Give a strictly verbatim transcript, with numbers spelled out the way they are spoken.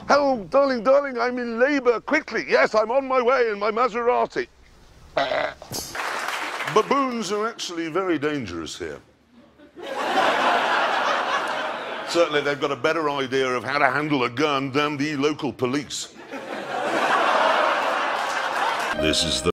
Oh, darling, darling, I'm in labour. Quickly. Yes, I'm on my way in my Maserati. Baboons are actually very dangerous here. Certainly, they've got a better idea of how to handle a gun than the local police. This is the